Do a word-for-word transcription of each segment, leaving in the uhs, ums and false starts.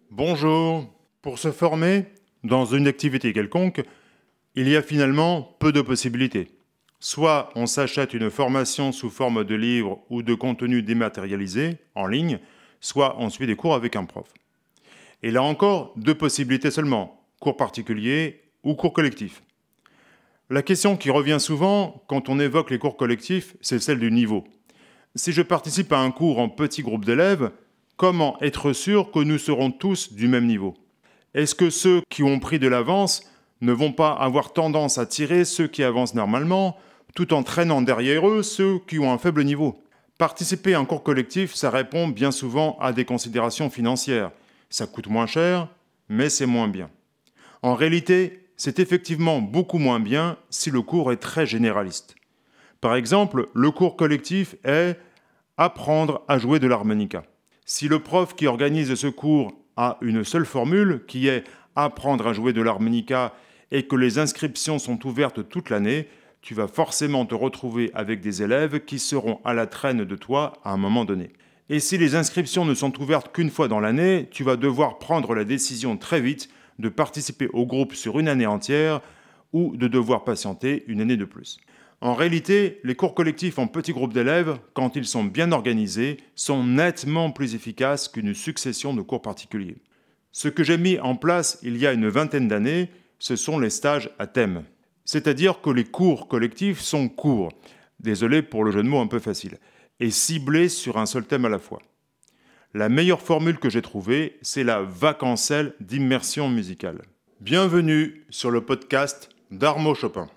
Bonjour. Pour se former dans une activité quelconque, il y a finalement peu de possibilités. Soit on s'achète une formation sous forme de livre ou de contenu dématérialisé en ligne, soit on suit des cours avec un prof. Et là encore, deux possibilités seulement, cours particuliers ou cours collectifs. La question qui revient souvent quand on évoque les cours collectifs, c'est celle du niveau. Si je participe à un cours en petit groupe d'élèves, comment être sûr que nous serons tous du même niveau? Est-ce que ceux qui ont pris de l'avance ne vont pas avoir tendance à tirer ceux qui avancent normalement, tout en traînant derrière eux ceux qui ont un faible niveau? Participer à un cours collectif, ça répond bien souvent à des considérations financières. Ça coûte moins cher, mais c'est moins bien. En réalité, c'est effectivement beaucoup moins bien si le cours est très généraliste. Par exemple, le cours collectif est « Apprendre à jouer de l'harmonica ». Si le prof qui organise ce cours a une seule formule, qui est « Apprendre à jouer de l'harmonica » et que les inscriptions sont ouvertes toute l'année, tu vas forcément te retrouver avec des élèves qui seront à la traîne de toi à un moment donné. Et si les inscriptions ne sont ouvertes qu'une fois dans l'année, tu vas devoir prendre la décision très vite de participer au groupe sur une année entière ou de devoir patienter une année de plus. En réalité, les cours collectifs en petits groupes d'élèves, quand ils sont bien organisés, sont nettement plus efficaces qu'une succession de cours particuliers. Ce que j'ai mis en place il y a une vingtaine d'années, ce sont les stages à thème. C'est-à-dire que les cours collectifs sont courts, désolé pour le jeu de mots un peu facile, et ciblés sur un seul thème à la fois. La meilleure formule que j'ai trouvée, c'est la vacancelle d'immersion musicale. Bienvenue sur le podcast d'Armo Chopin.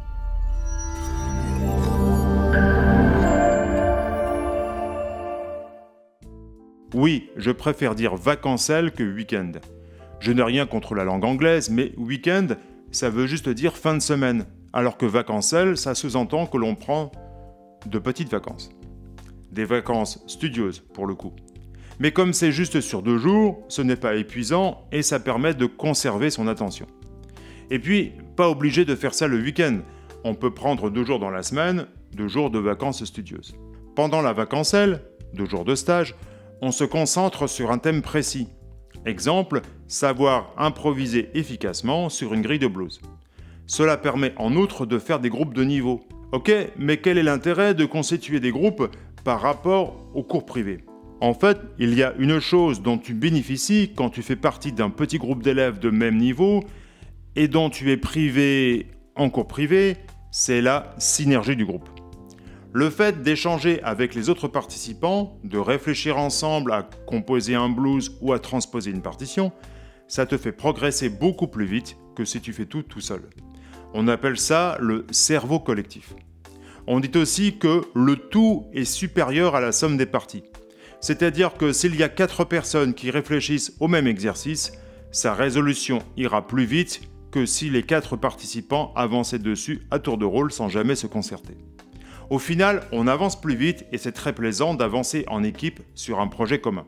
Oui, je préfère dire vacancelle que week-end. Je n'ai rien contre la langue anglaise, mais week-end, ça veut juste dire fin de semaine, alors que vacancelle, ça sous-entend que l'on prend de petites vacances. Des vacances studieuses, pour le coup. Mais comme c'est juste sur deux jours, ce n'est pas épuisant et ça permet de conserver son attention. Et puis, pas obligé de faire ça le week-end. On peut prendre deux jours dans la semaine, deux jours de vacances studieuses. Pendant la vacancelle, deux jours de stage, on se concentre sur un thème précis. Exemple, savoir improviser efficacement sur une grille de blues. Cela permet en outre de faire des groupes de niveau. Ok, mais quel est l'intérêt de constituer des groupes par rapport aux cours privés? En fait, il y a une chose dont tu bénéficies quand tu fais partie d'un petit groupe d'élèves de même niveau et dont tu es privé en cours privé, c'est la synergie du groupe. Le fait d'échanger avec les autres participants, de réfléchir ensemble à composer un blues ou à transposer une partition, ça te fait progresser beaucoup plus vite que si tu fais tout tout seul. On appelle ça le cerveau collectif. On dit aussi que le tout est supérieur à la somme des parties. C'est-à-dire que s'il y a quatre personnes qui réfléchissent au même exercice, sa résolution ira plus vite que si les quatre participants avançaient dessus à tour de rôle sans jamais se concerter. Au final, on avance plus vite et c'est très plaisant d'avancer en équipe sur un projet commun.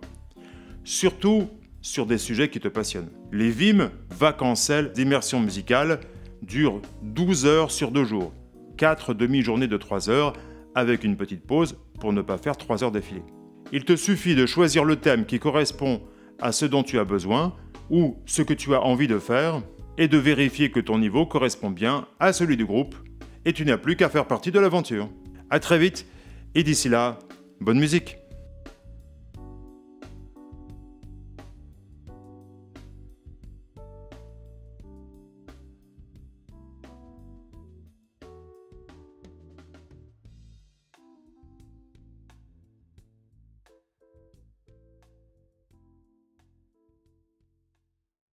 Surtout sur des sujets qui te passionnent. Les V I M, vacancelles d'immersion musicale, durent douze heures sur deux jours, quatre demi-journées de trois heures, avec une petite pause pour ne pas faire trois heures d'affilée. Il te suffit de choisir le thème qui correspond à ce dont tu as besoin ou ce que tu as envie de faire et de vérifier que ton niveau correspond bien à celui du groupe et tu n'as plus qu'à faire partie de l'aventure. À très vite et d'ici là, bonne musique!